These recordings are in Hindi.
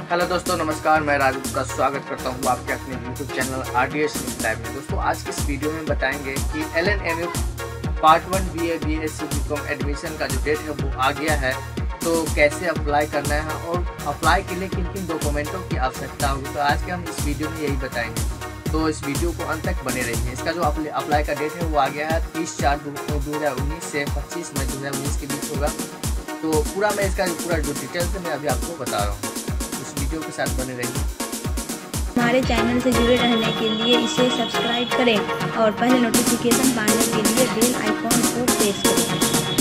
हेलो दोस्तों, नमस्कार। मैं राजू का स्वागत करता हूँ आपके अपने YouTube channel RDS news live में। दोस्तों, आज की इस वीडियो में बताएंगे कि LNMU part 1 BA BSc BCom admission का जो डेट है वो आ गया है, तो कैसे अप्लाई करना है और अप्लाई के लिए किन किन डॉक्यूमेंटों की आवश्यकता होगी। तो आज के हम इस वीडियो में यही बताएंगे, तो इस वीडियो को अंत तक बने रहिए। इसका जो अप्लाई का डेट है वो आ गया है 30/4/2019 से 25 मई 2019 के बीच होगा। तो पूरा मैं इसका पूरा जो डिटेल्स है मैं अभी आपको बता रहा हूँ, इस वीडियो के साथ बने रहिए। हमारे चैनल से जुड़े रहने के लिए इसे सब्सक्राइब करें और पहले नोटिफिकेशन पाने के लिए बेल आइकॉन को प्रेस करें।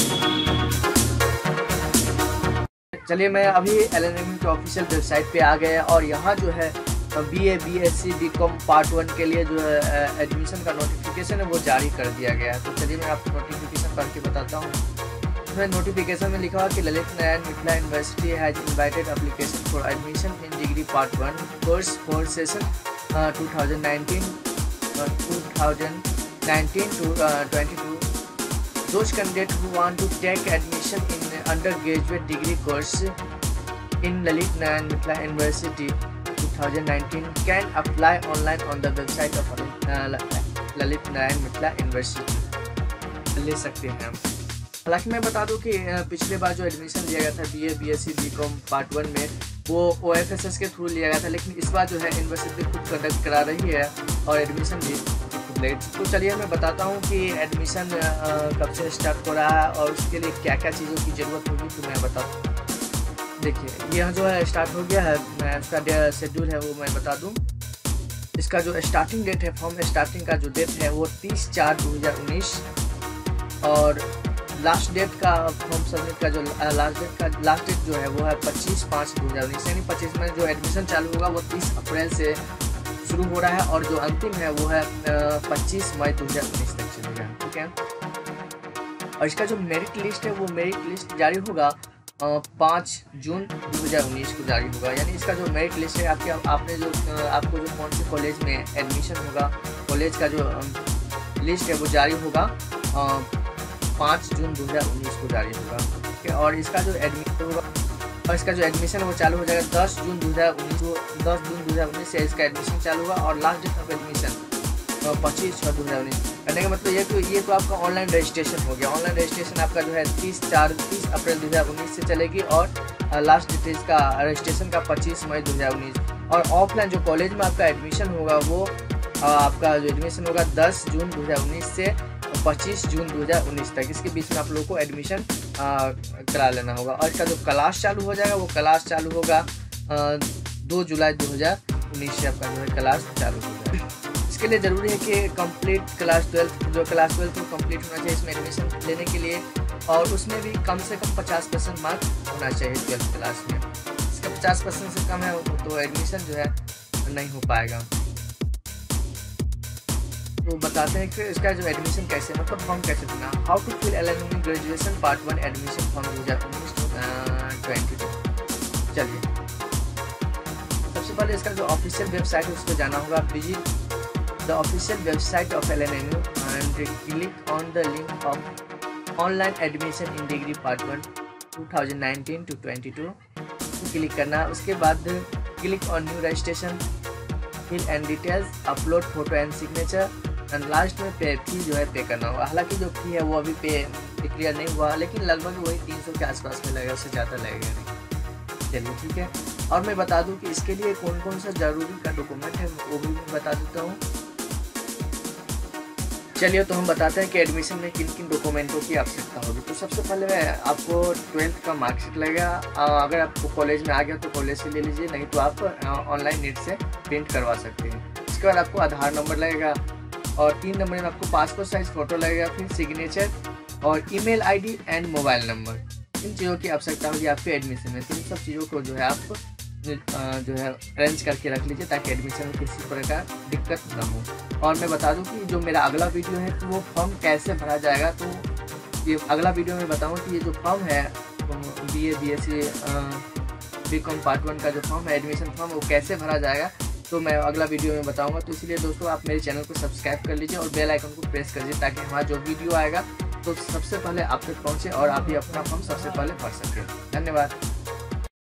चलिए, मैं अभी LNMU के ऑफिशियल वेबसाइट पे आ गया और यहाँ जो है BA BSc BCom पार्ट 1 के लिए जो है एडमिशन का नोटिफिकेशन है वो जारी कर दिया गया है। तो चलिए मैं आपको नोटिफिकेशन पढ़ के बताता हूँ। इसमें नोटिफिकेशन में लिखा हुआ कि Lalit Narayan Mithila university has invited application for admission in degree part 1 course for session 2019 to 22. Those candidates who want to take admission in undergraduate degree course in Lalit Narayan Mithila University 2019 can apply online on the website of Lalit Narayan Mithila University ले सकते हैं। हालांकि मैं बता दूं कि पिछले बार जो एडमिशन लिया गया था BA BSc BCom पार्ट 1 में वो OFSS के थ्रू लिया गया था, लेकिन इस बार जो है यूनिवर्सिटी खुद कंडक्ट करा रही है और एडमिशन भी लेट। तो चलिए मैं बताता हूँ कि एडमिशन कब से स्टार्ट हो रहा है और उसके लिए क्या क्या चीज़ों की ज़रूरत होगी, तो मैं बताता हूँ। देखिए, यह जो है स्टार्ट हो गया है, मैं उसका शेड्यूल है वो मैं बता दूँ। इसका जो स्टार्टिंग डेट है, फॉर्म स्टार्टिंग का जो डेट है वो 30/4/2019 और लास्ट डेट का फॉर्म सबमिट का जो लास्ट डेट जो है वो है 25/5/2019, यानी 25 में जो एडमिशन चालू होगा वो 30 अप्रैल से शुरू हो रहा है और जो अंतिम है वो है 25 मई 2019 तक चलेगा। ठीक है, और इसका जो मेरिट लिस्ट है वो मेरिट लिस्ट जारी होगा 5 जून 2019 को जारी होगा। यानी इसका जो मेरिट लिस्ट है आपको जो कौन से कॉलेज में एडमिशन होगा, कॉलेज का जो लिस्ट है वो जारी होगा 5 जून 2019 को जारी होगा। ठीक है, और इसका जो एडमिशन है वो चालू हो जाएगा 10 जून 2019 से इसका एडमिशन चालू होगा और लास्ट डेट ऑफ एडमिशन 25/6/2019। करने का मतलब ये तो आपका ऑनलाइन रजिस्ट्रेशन हो गया। ऑनलाइन रजिस्ट्रेशन आपका जो है 30 अप्रैल 2019 से चलेगी और लास्ट डेट इसका रजिस्ट्रेशन का 25 मई 2019। और ऑफलाइन जो कॉलेज में आपका एडमिशन होगा वो आपका जो एडमिशन होगा 10 जून 2019 से 25 जून 2019 तक। इसके बीच में आप लोगों को एडमिशन करा लेना होगा। और इसका जो क्लास चालू हो जाएगा वो क्लास चालू होगा 2 जुलाई 2019 से आपका जो है क्लास चालू हो जाएगा। इसके लिए ज़रूरी है कि कंप्लीट क्लास 12 को कंप्लीट होना चाहिए इसमें एडमिशन लेने के लिए, और उसमें भी कम से कम 50% मार्क होना चाहिए 12th क्लास में। इसका 50% से कम है तो एडमिशन जो है नहीं हो पाएगा। तो बताते हैं कि इसका जो एडमिशन कैसे, मतलब फॉर्म कैसे भरना। How to fill LNMU graduation part 1 admission form 2019-22। चलिए, सबसे पहले इसका जो ऑफिशियल वेबसाइट है उस पर जाना होगा। Visit the official website of LNMU and click on the link of online admission in degree part 1 2019 to 22 click करना है। उसके बाद click on new registration, fill and details, upload photo and signature and last में फी जो है पे करना होगा। हालांकि जो फी है वो अभी क्लियर नहीं हुआ, लेकिन लगभग वही 300 के आसपास में लगेगा, उससे ज़्यादा लगेगा नहीं। चलिए ठीक है, और मैं बता दूं कि इसके लिए कौन कौन सा जरूरी का डॉक्यूमेंट है वो भी मैं बता देता हूँ। चलिए, तो हम बताते हैं कि एडमिशन में किन किन डॉक्यूमेंटों की आवश्यकता होगी। तो सबसे पहले आपको 12th का मार्कशीट लगेगा। अगर आपको कॉलेज में आ गया तो कॉलेज से ले लीजिए, नहीं तो आप ऑनलाइन नेट से प्रिंट करवा सकते हैं। इसके बाद आपको आधार नंबर लगेगा और 3 नंबर में आपको पासपोर्ट साइज फ़ोटो लगेगा, फिर सिग्नेचर और email ID and mobile number. इन चीज़ों की आवश्यकता होगी आपके एडमिशन में। तो इन सब चीज़ों को जो है आप जो है अरेंज करके रख लीजिए ताकि एडमिशन में किसी प्रकार दिक्कत ना हो। और मैं बता दूं कि जो मेरा अगला वीडियो है तो वो फॉर्म कैसे भरा जाएगा, तो ये अगला वीडियो में बताऊँ कि ये जो फॉर्म है BA BSc BCom पार्ट 1 का जो फॉर्म है एडमिशन फॉर्म वो कैसे भरा जाएगा, तो मैं अगला वीडियो में बताऊंगा। तो इसलिए दोस्तों आप मेरे चैनल को सब्सक्राइब कर लीजिए और बेल आइकन को प्रेस कर लीजिए ताकि हमारा जो वीडियो आएगा तो सबसे पहले आप तक पहुँचे और आप भी अपना फॉर्म सबसे पहले भर सकें। धन्यवाद।